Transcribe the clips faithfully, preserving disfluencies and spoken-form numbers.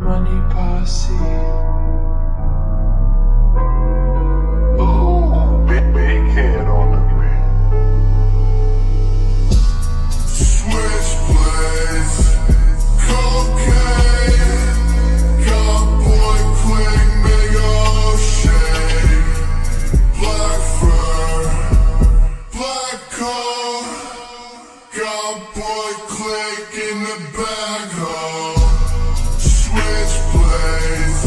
money posse. Ooh, big, big head on the rim. Switchblades, cocaine, got boy quick, mega shade, black fur, black coat, got boy click in the bag hole. Switchblades,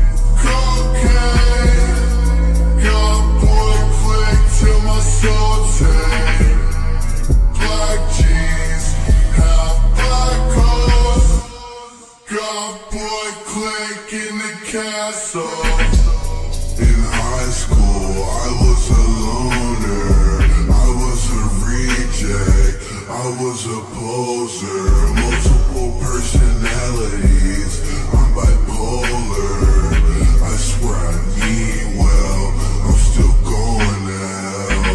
cocaine, got boy click till my soul take. Black jeans, half black coat, got boy click in the castle. In high school, I was a loner, I was a reject, I was a poser, multiple personalities, I'm bipolar. I swear I mean well, I'm still going now.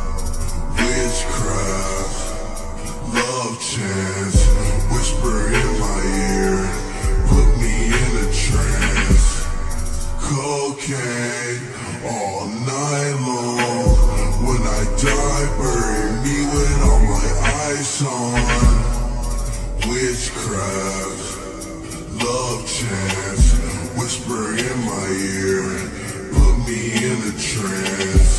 Witchcraft, love chants, whisper in my ear, put me in a trance. Cocaine, all night long. When I die, bury me with all my eyes on. Witchcraft, love chants, whisper in my ear, put me in a trance.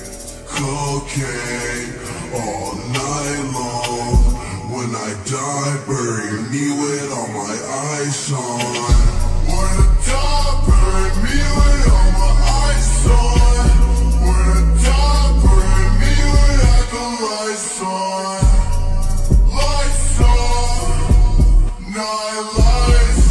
Cocaine, all night long. When I die, bury me with all my eyes on. When I die, bury me with all my eyes on. When I die, bury me without the lights on. Lights on, night lights.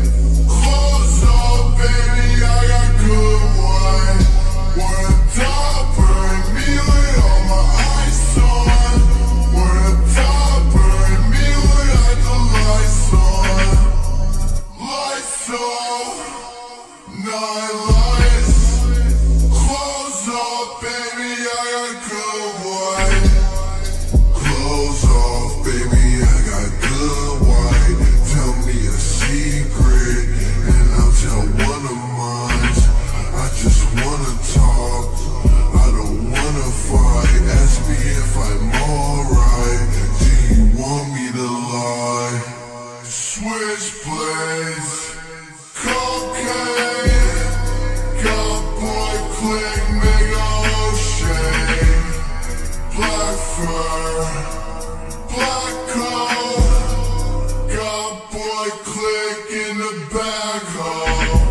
Close up, baby, I got good wine. When I die, bury me with all my eyes on. When I die, bury me without the lights on. Lights on, night lights. Close up, baby, I got good wine. Close off, baby, I got good wine. Tell me a secret, and I'll tell one of mine. I just wanna talk, I don't wanna fight. Ask me if I'm alright, do you want me to lie? Switchblades, cocaine, got boy click, mega shade, black fur, black coat, got boy click in the bag hole.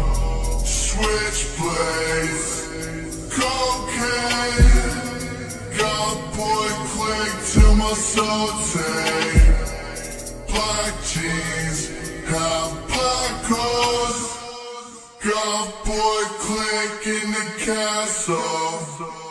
Switchblades, cocaine, got boy click till my soul take. Black jeans, half black coat, got boy click in the castle.